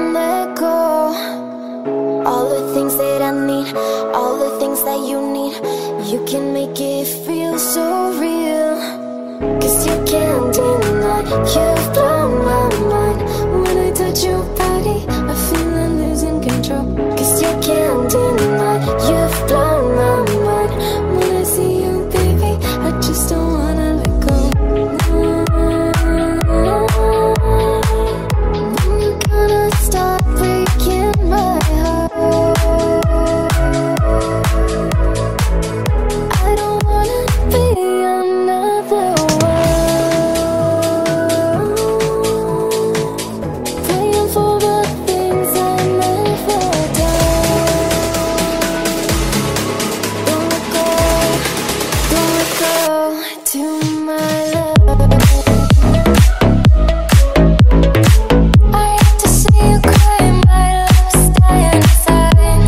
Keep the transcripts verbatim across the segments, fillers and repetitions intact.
let go. All the things that I need, all the things that you need, you can make it feel so real. Cause you can't deny, you've blown my mind. When I touch your body, I feel I'm losing control. Cause you can't deny, you've blown my mind. When I see you, baby, I just don't wanna let go. When you gonna stop breaking my heart? I don't wanna be another one, praying for the things I never done. Don't let go, don't let go to my love. I hate to see you cry, my love's dying inside.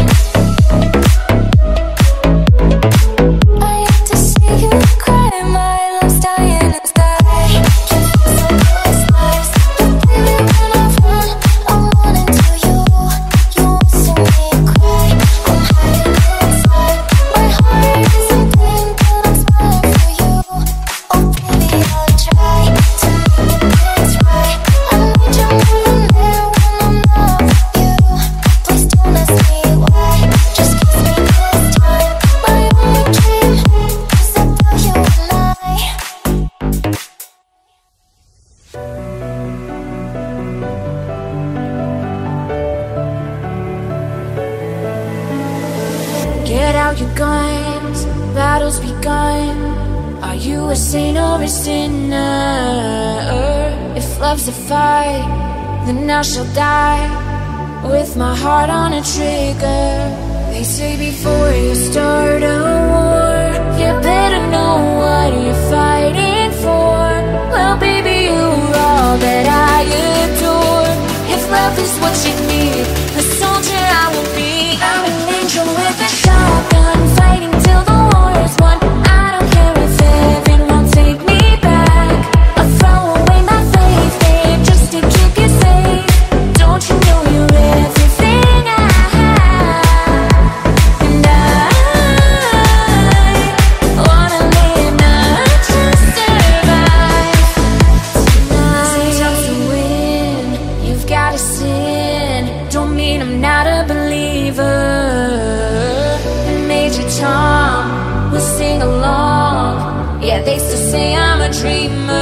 I hate to see you cry, my love's dying inside. You feel so close, lies, but baby when I run, I'm running to you. You won't see me cry, I'm hiding inside. My heart isn't pain, but I'm smiling for you. Oh baby, I'll try to make things right. I need you more than there when I'm not with you. Please don't ask me why, just kiss me this time. My only dream is about you and I. Get out your guns, battle's begun. Are you a saint or a sinner? If love's a fight, then I shall die with my heart on a trigger. They say before you start a war, you better know what you're fighting for. Well baby, you're all that I adore. If love is what you need, the soldier I will be. I'm an angel with a shotgun, fighting till the war is won. I don't care if heaven won't take me back. I'll throw away my faith, babe, just to keep you safe. Don't you know you're everything I have? And I wanna live, not just survive tonight. Sometimes to win, you've gotta sin. Don't mean I'm not a believer. Major Tom will sing along. Yeah, they still say I'm a dreamer.